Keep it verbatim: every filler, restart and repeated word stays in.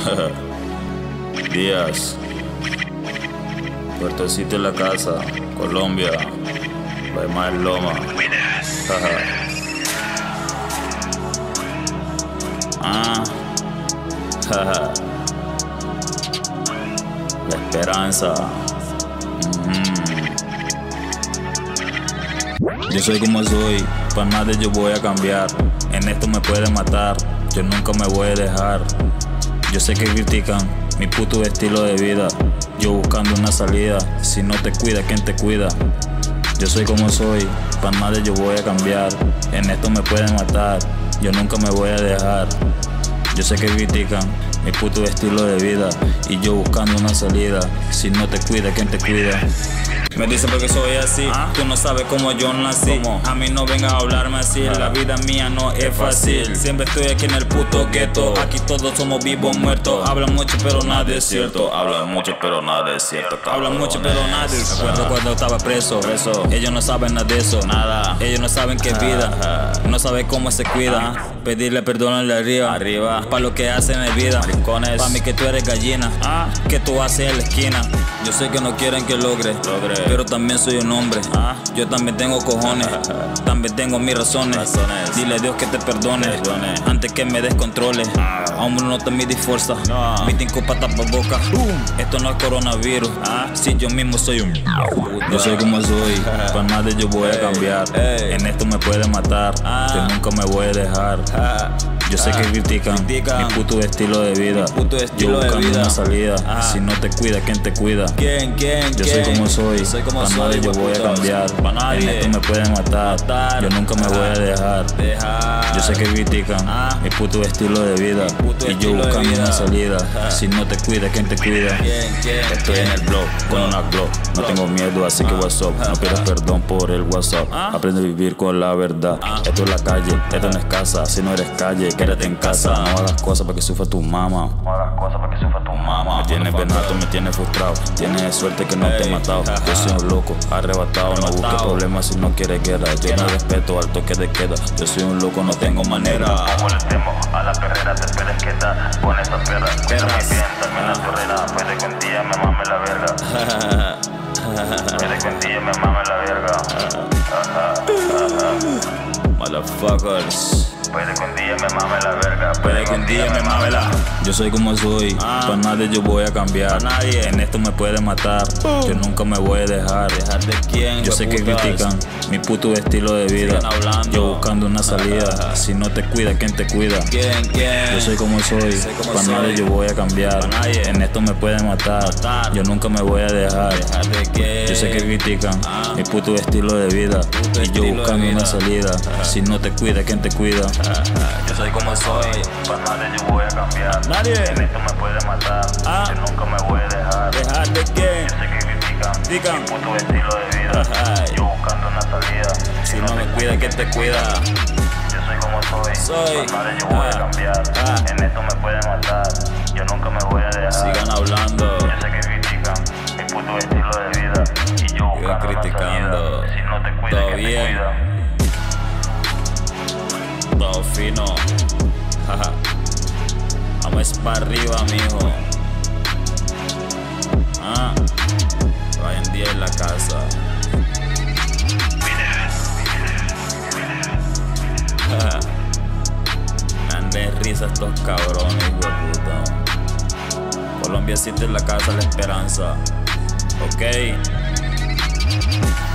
Díaz, Puertocito en la casa, Colombia, Baimar Loma. Ah, La Esperanza. Mm-hmm. Yo soy como soy, para nadie yo voy a cambiar. En esto me pueden matar, yo nunca me voy a dejar. Yo sé que critican mi puto estilo de vida, yo buscando una salida. Si no te cuida, ¿quién te cuida? Yo soy como soy, para nadie yo voy a cambiar. En esto me pueden matar, yo nunca me voy a dejar. Yo sé que critican mi puto estilo de vida y yo buscando una salida. Si no te cuida, ¿quién te cuida? Me dicen porque soy así, ¿Ah? Tú no sabes cómo yo nací. ¿Cómo? A mí no vengas a hablarme así, ¿Ah? La vida mía no es fácil. Siempre estoy aquí en el puto gueto, aquí todos somos vivos muertos. Hablan mucho pero nada es cierto, hablan mucho pero nada es cierto. Hablan mucho pero nada es cierto. Me acuerdo cuando estaba preso, preso, ellos no saben nada de eso, nada. Ellos no saben qué es vida, no saben cómo se cuida. ¿Ah? Pedirle perdón al de arriba, arriba, pa' lo que hacen en vida. Maricones, pa' mí que tú eres gallina, ¿Ah? Que tú haces en la esquina. Yo sé que no quieren que logre, logre. Pero también soy un hombre, ¿Ah? Yo también tengo cojones, también tengo mis razones, razones. Dile a Dios que te perdone, perdone. Antes que me descontrole, ¿Ah? Aún no te midis fuerza, no. Mi tinco pa' tapar boca, uh. Esto no es coronavirus, ¿Ah? Si yo mismo soy un yo soy como soy, para nadie yo voy a cambiar. Ey. En esto me pueden matar, ¿Ah? Yo nunca me voy a dejar. ¿Ah? Yo sé que critican, critican mi puto estilo de vida, puto estilo yo buscando de vida. Una salida, ah. Si no te cuida, ¿quién te cuida? ¿Quién, quién, yo quién? Soy como soy, yo soy como para soy, nadie yo voy a cambiar. En esto me pueden matar, matar. Yo nunca me voy a dejar, dejar. Yo sé que critican, ah. Mi puto estilo de vida y yo buscando una salida. Ah. Si no te cuida, ¿quién te cuida? ¿Quién, quién, estoy quién? En el blog, con una glow. No tengo miedo, así que what's up. No pidas perdón por el WhatsApp. Ah. Aprende a vivir con la verdad. Ah. Esto es la calle, esto no es casa. Si no eres calle, quédate en casa. No hagas cosas para que sufra tu mamá. No hagas cosas para que sufra tu mamá. Me tienes venato, me tienes frustrado. Tienes suerte que no te he matado. Yo soy un loco, arrebatado. No busques problemas si no quieres guerra. Yo no respeto al toque de queda. Yo soy un loco, no tengo manera. Como le temo a la perrera, te esperes que da con esa perra. Cuídame bien, termina tu regla. Puede que un día me mame la verga. Puede que un día me mame la verga. Motherfuckers. Puede que un día me mame la verga. Puede que un día me mame la. Yo soy como soy, ah. Para nadie yo voy a cambiar. Nadie. En esto me puede matar, uh. Yo nunca me voy a dejar. ¿Dejar de quién? Yo sé putas. Que critican mi puto estilo de vida. Yo buscando una salida. Ah. Si no te cuida, ¿quién te cuida? ¿Quién, quién? Yo soy como soy, para nadie yo voy a cambiar. En esto me pueden matar, matar. Yo nunca me voy a dejar. ¿Dejar de quién? Yo sé que critican ah. Mi puto estilo de vida puto y yo buscando una salida. Ah. Si no te cuida, ¿quién te cuida? Yo soy como soy, para nadie yo voy a cambiar. Nadie. En esto me puede matar, ah. Yo nunca me voy a dejar. ¿Dejar de quién? Yo sé que critican, critican. Mi puto estilo de vida, ay. Yo buscando una salida. Si, si no, no me cuida, ¿quién te cuida? Yo soy como soy, soy. Para nadie yo voy ah. a cambiar. Ah. En esto me puede matar, yo nunca me voy a dejar. Sigan hablando. Yo sé que critican mi puto estilo de vida y yo buscando criticando. Una salida. Si no te cuida, ¿quién te cuida? Todo fino, jaja. Vamos para arriba, mijo. Ah, Ryan Díaz en la casa. Me han de risa estos cabrones, hijo de puta. Colombia City en la casa, La Esperanza. Ok.